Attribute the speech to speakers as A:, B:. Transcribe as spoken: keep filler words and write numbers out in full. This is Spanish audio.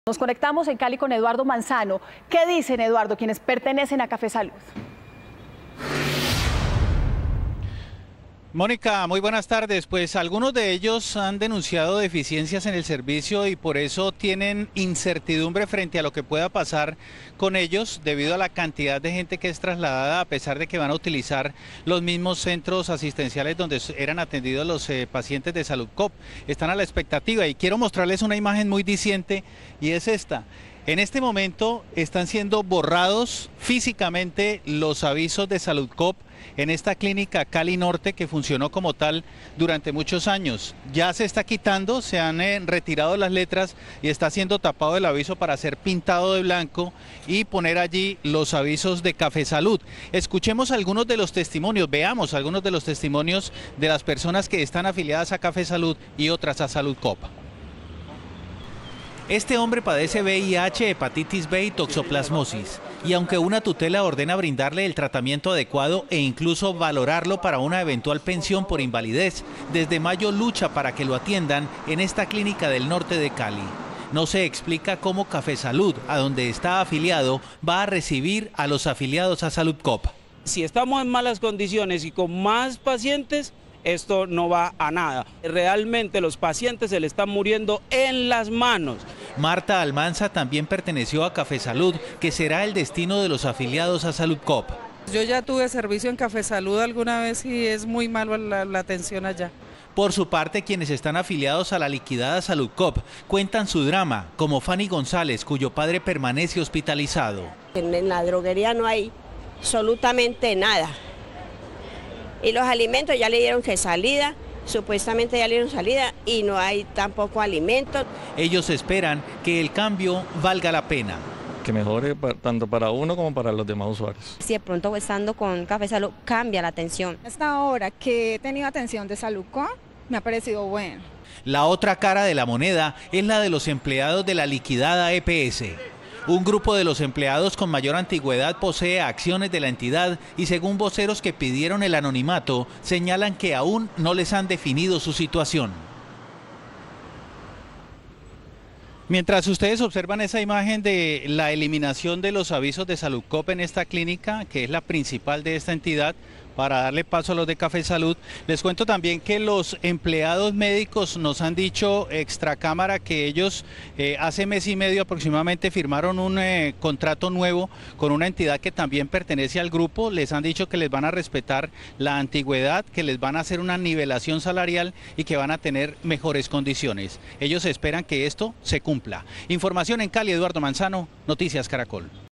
A: Nos conectamos en Cali con Eduardo Manzano. ¿Qué dicen, Eduardo, quienes pertenecen a Café Salud?
B: Mónica, muy buenas tardes. Pues algunos de ellos han denunciado deficiencias en el servicio y por eso tienen incertidumbre frente a lo que pueda pasar con ellos debido a la cantidad de gente que es trasladada, a pesar de que van a utilizar los mismos centros asistenciales donde eran atendidos los eh, pacientes de Saludcop. Están a la expectativa y quiero mostrarles una imagen muy diciente y es esta. En este momento están siendo borrados físicamente los avisos de Saludcop en esta clínica Cali Norte que funcionó como tal durante muchos años. Ya se está quitando, se han eh, retirado las letras y está siendo tapado el aviso para ser pintado de blanco y poner allí los avisos de Café Salud. Escuchemos algunos de los testimonios, veamos algunos de los testimonios de las personas que están afiliadas a Café Salud y otras a Saludcop. Este hombre padece V I H, hepatitis B y toxoplasmosis, y aunque una tutela ordena brindarle el tratamiento adecuado e incluso valorarlo para una eventual pensión por invalidez, desde mayo lucha para que lo atiendan en esta clínica del norte de Cali. No se explica cómo Café Salud, a donde está afiliado, va a recibir a los afiliados a Saludcop.
C: Si estamos en malas condiciones y con más pacientes, esto no va a nada. Realmente los pacientes se le están muriendo en las manos.
B: Marta Almanza también perteneció a Café Salud, que será el destino de los afiliados a Saludcop.
D: Yo ya tuve servicio en Café Salud alguna vez y es muy malo la, la atención allá.
B: Por su parte, quienes están afiliados a la liquidada Saludcop cuentan su drama, como Fanny González, cuyo padre permanece hospitalizado.
E: En la droguería no hay absolutamente nada. Y los alimentos ya le dieron que salida, supuestamente ya le dieron salida y no hay tampoco alimentos.
B: Ellos esperan que el cambio valga la pena.
F: Que mejore tanto para uno como para los demás usuarios.
G: Si de pronto estando con Café Salud cambia la atención.
H: Hasta ahora que he tenido atención de Saludcop me ha parecido bueno.
B: La otra cara de la moneda es la de los empleados de la liquidada E P S. Un grupo de los empleados con mayor antigüedad posee acciones de la entidad y según voceros que pidieron el anonimato, señalan que aún no les han definido su situación. Mientras ustedes observan esa imagen de la eliminación de los avisos de Saludcop en esta clínica, que es la principal de esta entidad, para darle paso a los de Café Salud, les cuento también que los empleados médicos nos han dicho extra cámara que ellos eh, hace mes y medio aproximadamente firmaron un eh, contrato nuevo con una entidad que también pertenece al grupo. Les han dicho que les van a respetar la antigüedad, que les van a hacer una nivelación salarial y que van a tener mejores condiciones. Ellos esperan que esto se cumpla. Información en Cali, Eduardo Manzano, Noticias Caracol.